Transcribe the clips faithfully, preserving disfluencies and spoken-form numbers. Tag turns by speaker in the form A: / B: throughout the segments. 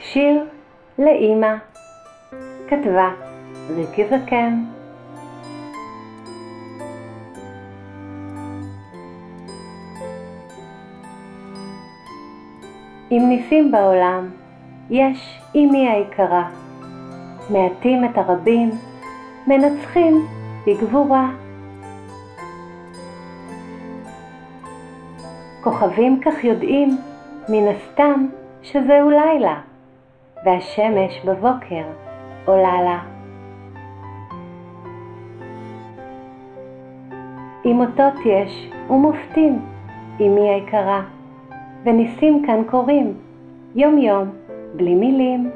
A: שיר לאמא, כתבה ריקי זקן. אם ניסים בעולם, יש אמי היקרה, מעטים את הרבים, מנצחים בגבורה. כוכבים כך יודעים, מן הסתם, שזהו לילה, והשמש בבוקר עולה לה. אם אותות יש ומופתים, אמי היקרה, וניסים כאן קורים, יום יום, בלי מילים.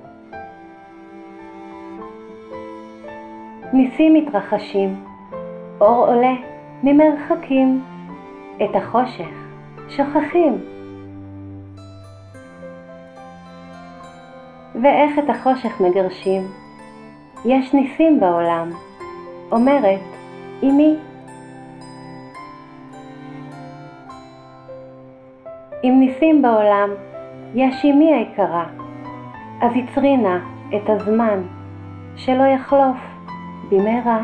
A: ניסים מתרחשים, אור עולה ממרחקים, את החושך שוכחים. ואיך את החושך מגרשים? יש ניסים בעולם, אומרת אמי. אם ניסים בעולם, יש אמי היקרה, אז יצרי נא את הזמן, שלא יחלוף במהרה.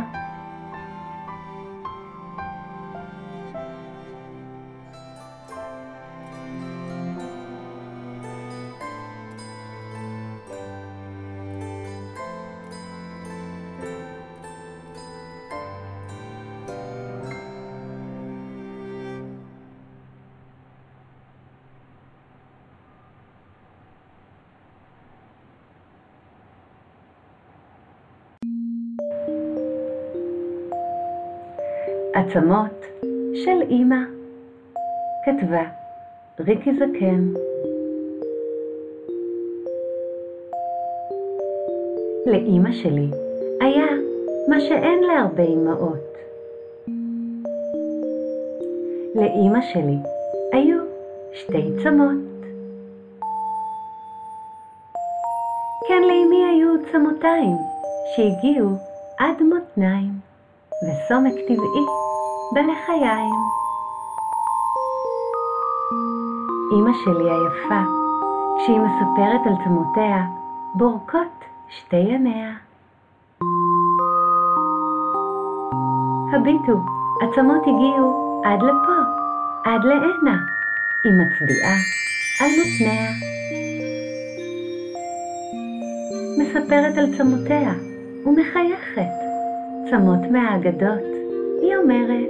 A: עצמות של אמא, כתבה ריקי זקן. לאמא שלי היה מה שאין להרבה אמהות. לאמא שלי היו שתי צמות. כן, לאמי היו צמותיים שהגיעו עד מותניים, וסומק טבעי בלחיים. אמא שלי היפה, כשהיא מספרת על צמותיה, בורקות שתי עיניה. הביטו, עצמות הגיעו עד לפה, עד לעינה, היא מצביעה על מותניה. מספרת על צמותיה ומחייכת. צמות מהאגדות, היא אומרת.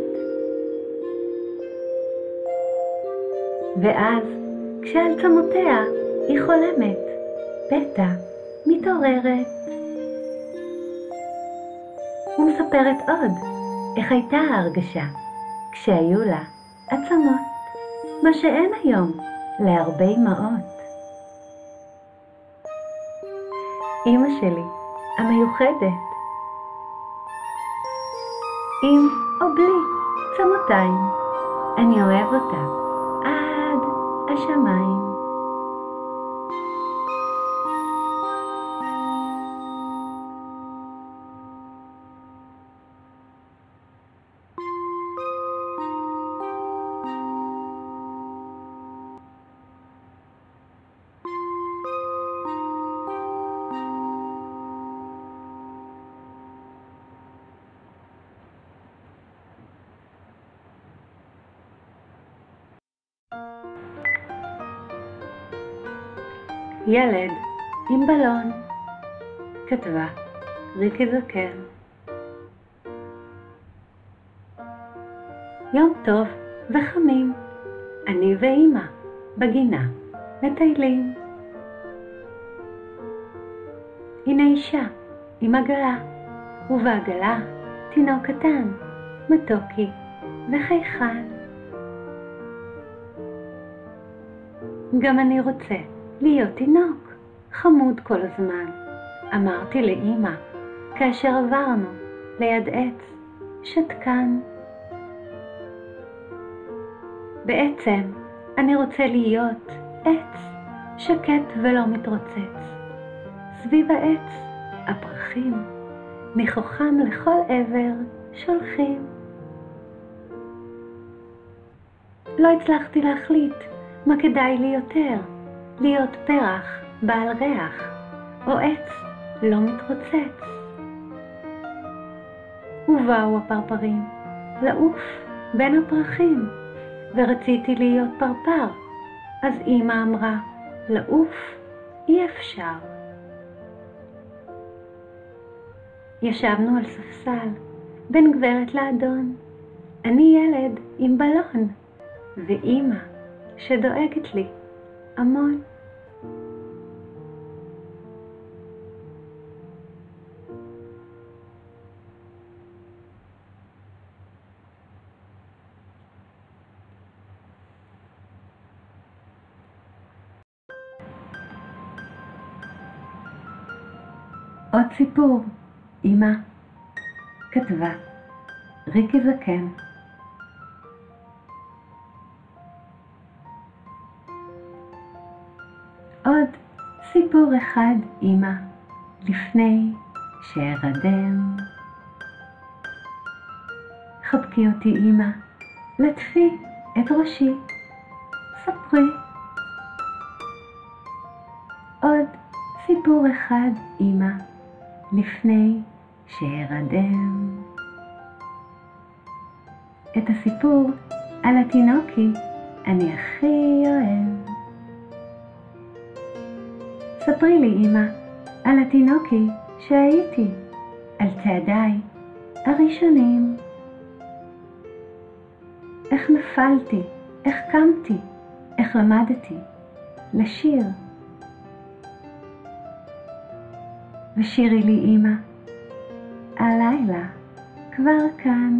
A: ואז, כשעל צמותיה היא חולמת, פתע מתעוררת. ומספרת עוד איך הייתה ההרגשה כשהיו לה עצמות, מה שאין היום להרבה אמהות. אמא שלי המיוחדת, עם או בלי צמותיים, אני אוהב אותה עד השמיים. ילד עם בלון, כתבה ריקי זקן. יום טוב וחמים, אני ואמא בגינה מטיילים. הנה אישה עם עגלה, ובעגלה תינוק קטן, מתוקי וחייכן. גם אני רוצה להיות תינוק, חמוד כל הזמן, אמרתי לאמא, כאשר עברנו ליד עץ שתקן. בעצם אני רוצה להיות עץ שקט ולא מתרוצץ. סביב העץ הפרחים מכוחם לכל עבר שולחים. לא הצלחתי להחליט מה כדאי לי יותר, להיות פרח בעל ריח, או עץ לא מתרוצץ. ובאו הפרפרים לעוף בין הפרחים, ורציתי להיות פרפר. אז אמא אמרה, לעוף אי אפשר. ישבנו על ספסל בין גברת לאדון, אני ילד עם בלון, ואמא שדואגת לי המון. עוד סיפור, אמא כתבה, ריקי זקן. עוד סיפור אחד, אמא, לפני שארדם. חבקי אותי, אמא, לטפי את ראשי, ספרי. עוד סיפור אחד, אמא, לפני שארדם. את הסיפור על התינוקי אני הכי אוהב. ספרי לי, אמא, על התינוקי שהייתי, על צעדיי הראשונים. איך נפלתי, איך קמתי, איך למדתי לשיר. ושירי לי, אמא, הלילה כבר כאן.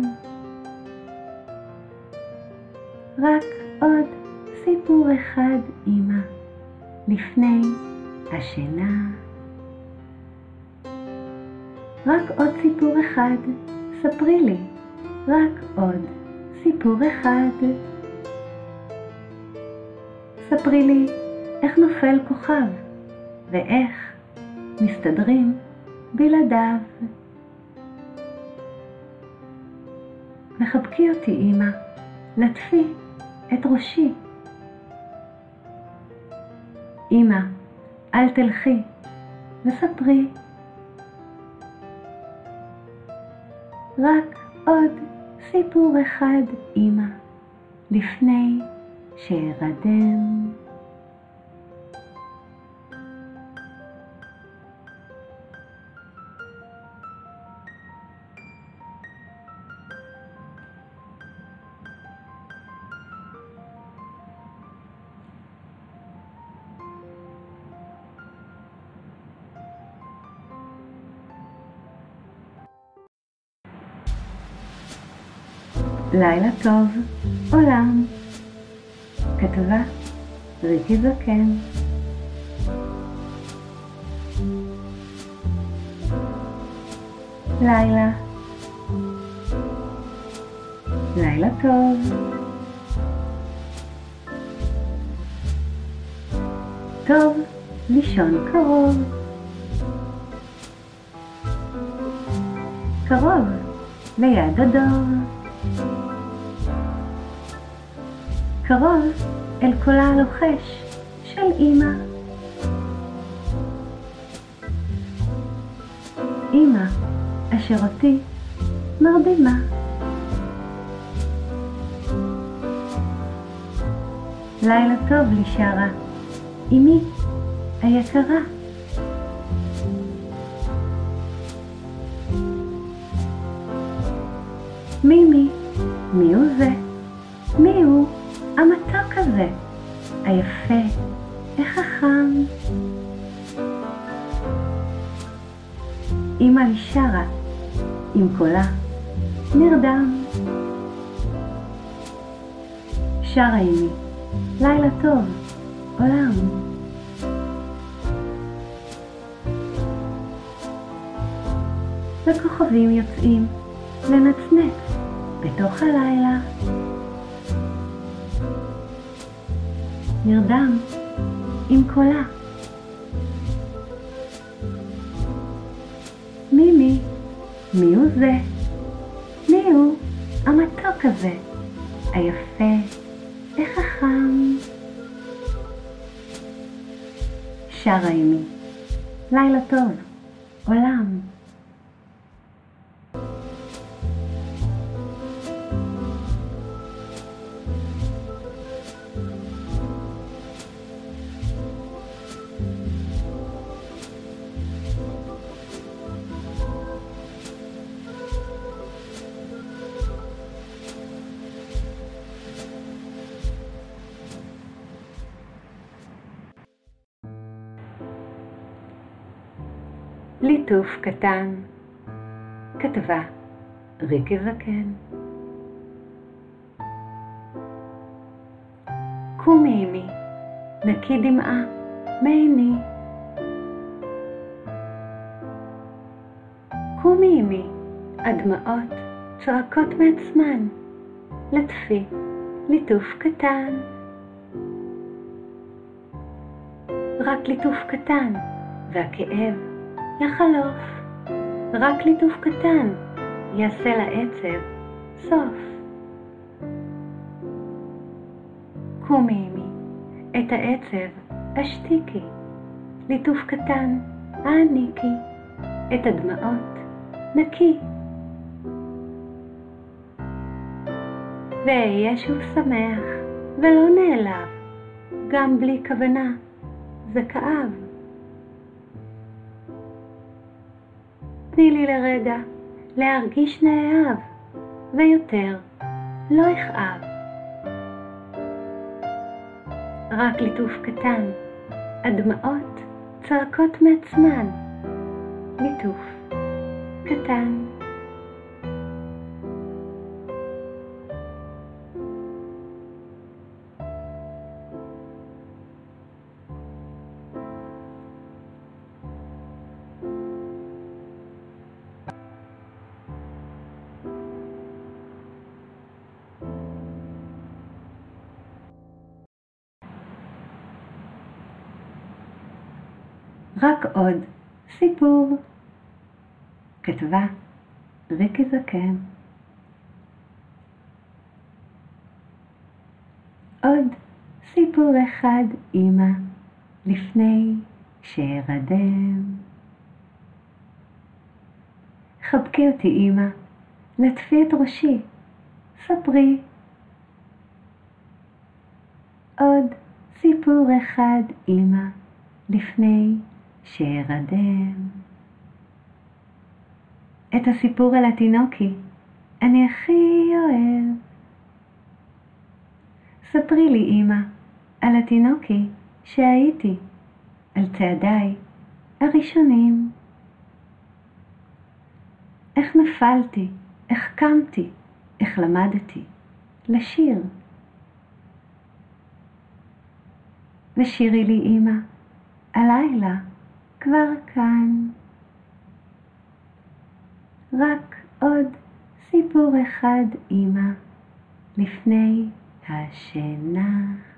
A: רק עוד סיפור אחד, אמא, לפני השינה. רק עוד סיפור אחד, ספרי לי, רק עוד סיפור אחד. ספרי לי איך נופל כוכב, ואיך מסתדרים בלעדיו. וחבקי אותי, אמא, לטפי את ראשי. אמא, אל תלכי, וספרי. רק עוד סיפור אחד, אמא, לפני שארדם. לילה טוב עולם, כתבה ריקי זקן. לילה, לילה טוב, טוב לישון קרוב, קרוב ליד הדור, קרוב אל קולה הלוחש של אמא. אמא אשר אותי מרדימה. לילה טוב לי שרה, אמי היקרה. מימי, מי הוא זה? מי הוא המתוק הזה? היפה, החכם. אמא לי שרה, עם קולה נרדם. שרה אמי, לילה טוב עולם. וכוכבים יוצאים לנצנץ בתוך הלילה. נרדם עם קולה. מימי, מי הוא זה? מי הוא המתוק הזה? היפה, החכם. שרה אמי. לילה טוב, עולם. ליטוף קטן, כתבה ריקי זקן. קומי אמי, נקי דמעה מעיני. קומי אמי, הדמעות צועקות מעצמן, לטפי ליטוף קטן. רק ליטוף קטן והכאב יחלוף, רק ליטוף קטן יעשה לעצב סוף. קומי אמי, את העצב אשתיקי, ליטוף קטן העניקי, את הדמעות נקי. ואהיה שוב שמח ולא נעלב, גם בלי כוונה, זה כאב. תני לי לרגע להרגיש נאהב, ויותר לא יכאב. רק ליטוף קטן, הדמעות צועקות מעצמן, ליטוף קטן. רק עוד סיפור, כתבה ריקי זקן. עוד סיפור אחד אמא, לפני שארדם. חבקי אותי אמא, לטפי את ראשי, ספרי. עוד סיפור אחד אמא, לפני שארדם. את הסיפור על התינוקי אני הכי אוהב. ספרי לי אמא על התינוקי שהייתי, על צעדיי הראשונים. איך נפלתי, איך קמתי, איך למדתי לשיר. ושירי לי אמא, הלילה כבר כאן. רק עוד סיפור אחד אמא, לפני השינה.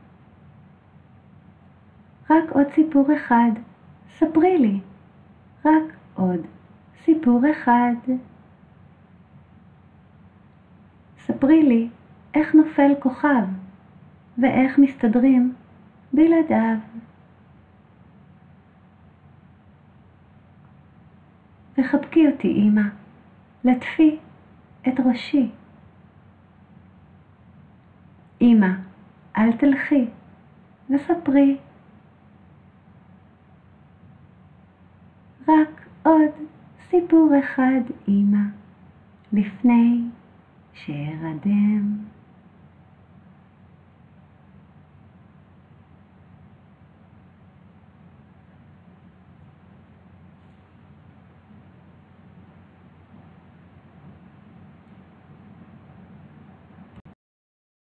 A: רק עוד סיפור אחד, ספרי לי, רק עוד סיפור אחד. ספרי לי איך נופל כוכב, ואיך מסתדרים בלעדיו. וחבקי אותי אמא, לטפי את ראשי. אמא, אל תלכי וספרי. רק עוד סיפור אחד אמא, לפני שארדם.